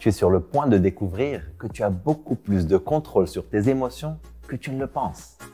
Tu es sur le point de découvrir que tu as beaucoup plus de contrôle sur tes émotions que tu ne le penses.